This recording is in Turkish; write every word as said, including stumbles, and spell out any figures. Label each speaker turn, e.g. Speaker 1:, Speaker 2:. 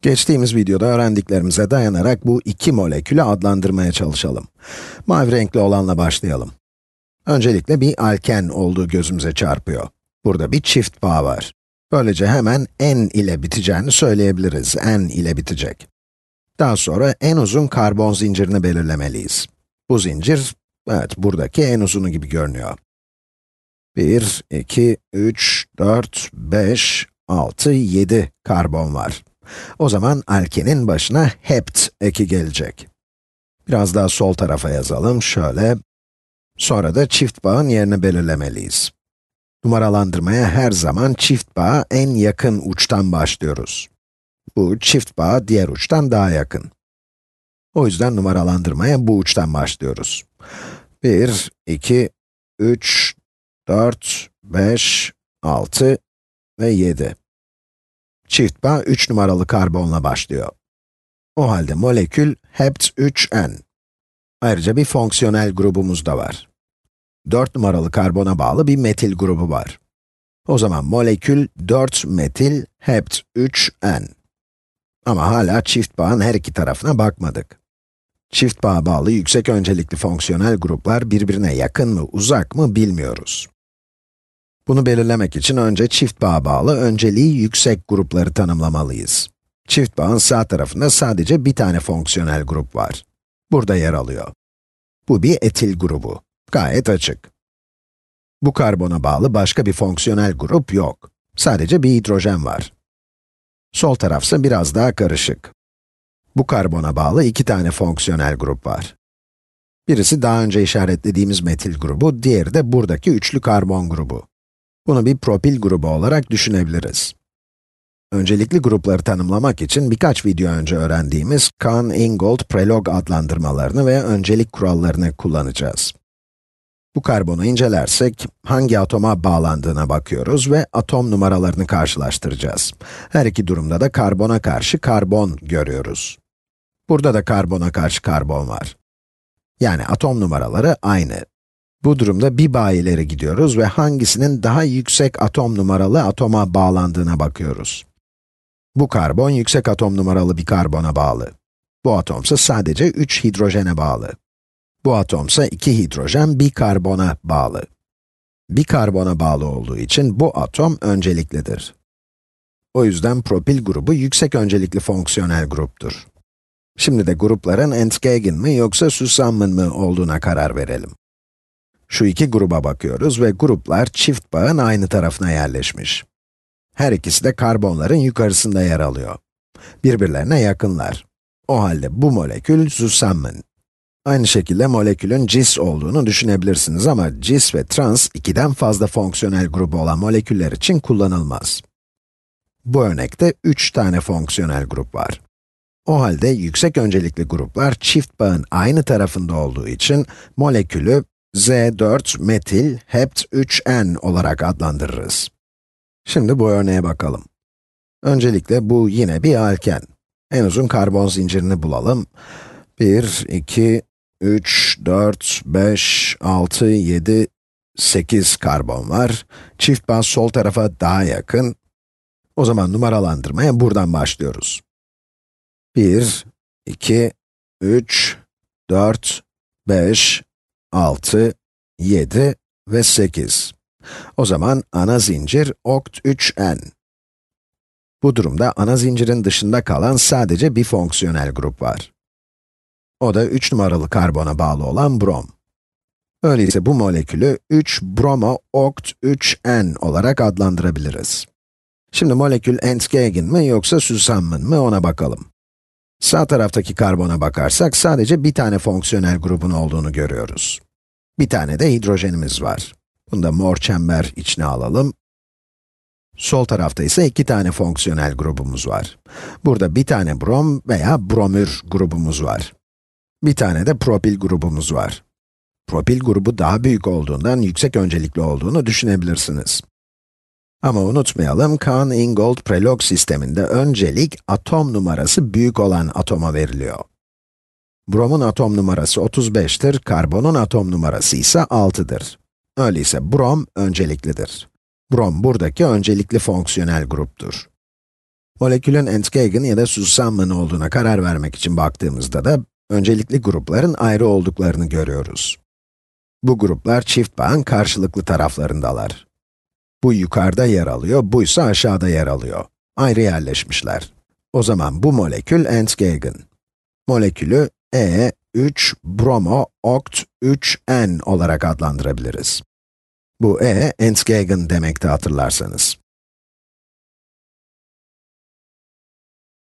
Speaker 1: Geçtiğimiz videoda öğrendiklerimize dayanarak bu iki molekülü adlandırmaya çalışalım. Mavi renkli olanla başlayalım. Öncelikle bir alken olduğu gözümüze çarpıyor. Burada bir çift bağ var. Böylece hemen N ile biteceğini söyleyebiliriz. N ile bitecek. Daha sonra en uzun karbon zincirini belirlemeliyiz. Bu zincir, evet buradaki en uzunu gibi görünüyor. bir, iki, üç, dört, beş, altı, yedi karbon var. O zaman alkenin başına hept eki gelecek. Biraz daha sol tarafa yazalım, şöyle. Sonra da çift bağın yerini belirlemeliyiz. Numaralandırmaya her zaman çift bağa en yakın uçtan başlıyoruz. Bu çift bağ diğer uçtan daha yakın. O yüzden numaralandırmaya bu uçtan başlıyoruz. bir, iki, üç, dört, beş, altı ve yedi. Çift bağ üç numaralı karbonla başlıyor. O halde molekül hept üç N. Ayrıca bir fonksiyonel grubumuz da var. dört numaralı karbona bağlı bir metil grubu var. O zaman molekül dört metil hept üç N. Ama hala çift bağın her iki tarafına bakmadık. Çift bağa bağlı yüksek öncelikli fonksiyonel gruplar birbirine yakın mı, uzak mı bilmiyoruz. Bunu belirlemek için önce çift bağa bağlı önceliği yüksek grupları tanımlamalıyız. Çift bağın sağ tarafında sadece bir tane fonksiyonel grup var. Burada yer alıyor. Bu bir etil grubu. Gayet açık. Bu karbona bağlı başka bir fonksiyonel grup yok. Sadece bir hidrojen var. Sol tarafsa biraz daha karışık. Bu karbona bağlı iki tane fonksiyonel grup var. Birisi daha önce işaretlediğimiz metil grubu, diğeri de buradaki üçlü karbon grubu. Bunu bir propil grubu olarak düşünebiliriz. Öncelikli grupları tanımlamak için birkaç video önce öğrendiğimiz Kahn-Ingold-Prelog adlandırmalarını ve öncelik kurallarını kullanacağız. Bu karbonu incelersek, hangi atoma bağlandığına bakıyoruz ve atom numaralarını karşılaştıracağız. Her iki durumda da karbona karşı karbon görüyoruz. Burada da karbona karşı karbon var. Yani atom numaraları aynı. Bu durumda bir bağ ileri gidiyoruz ve hangisinin daha yüksek atom numaralı atoma bağlandığına bakıyoruz. Bu karbon yüksek atom numaralı bir karbona bağlı. Bu atomsa sadece üç hidrojene bağlı. Bu atomsa iki hidrojen bir karbona bağlı. Bir karbona bağlı olduğu için bu atom önceliklidir. O yüzden propil grubu yüksek öncelikli fonksiyonel gruptur. Şimdi de grupların entgegen mi yoksa zusammen mı olduğuna karar verelim. Şu iki gruba bakıyoruz ve gruplar çift bağın aynı tarafına yerleşmiş. Her ikisi de karbonların yukarısında yer alıyor. Birbirlerine yakınlar. O halde bu molekül zusammen. Aynı şekilde molekülün cis olduğunu düşünebilirsiniz ama cis ve trans ikiden fazla fonksiyonel grubu olan moleküller için kullanılmaz. Bu örnekte üç tane fonksiyonel grup var. O halde yüksek öncelikli gruplar çift bağın aynı tarafında olduğu için molekülü Z dört metil hept üç N olarak adlandırırız. Şimdi bu örneğe bakalım. Öncelikle bu yine bir alken. En uzun karbon zincirini bulalım. bir, iki, üç, dört, beş, altı, yedi, sekiz karbon var. Çift bağ sol tarafa daha yakın. O zaman numaralandırmaya buradan başlıyoruz. bir, iki, üç, dört, beş, altı, yedi ve sekiz. O zaman ana zincir okt üç N. Bu durumda ana zincirin dışında kalan sadece bir fonksiyonel grup var. O da üç numaralı karbona bağlı olan brom. Öyleyse bu molekülü üç bromo okt üç N olarak adlandırabiliriz. Şimdi molekül entgegen mi yoksa zusammen mi ona bakalım. Sağ taraftaki karbona bakarsak sadece bir tane fonksiyonel grubun olduğunu görüyoruz. Bir tane de hidrojenimiz var. Bunu da mor çember içine alalım. Sol tarafta ise iki tane fonksiyonel grubumuz var. Burada bir tane brom veya bromür grubumuz var. Bir tane de propil grubumuz var. Propil grubu daha büyük olduğundan yüksek öncelikli olduğunu düşünebilirsiniz. Ama unutmayalım, Kahn-Ingold-Prelog sisteminde öncelik atom numarası büyük olan atoma veriliyor. Bromun atom numarası otuz beş'tir, karbonun atom numarası ise altı'dır. Öyleyse brom önceliklidir. Brom buradaki öncelikli fonksiyonel gruptur. Molekülün Entgegen ya da Zusammen olduğuna karar vermek için baktığımızda da, öncelikli grupların ayrı olduklarını görüyoruz. Bu gruplar çift bağın karşılıklı taraflarındalar. Bu yukarıda yer alıyor, bu ise aşağıda yer alıyor. Ayrı yerleşmişler. O zaman bu molekül Entgegen. Molekülü E üç bromo okt üç N olarak adlandırabiliriz. Bu E, Entgegen demekti hatırlarsanız.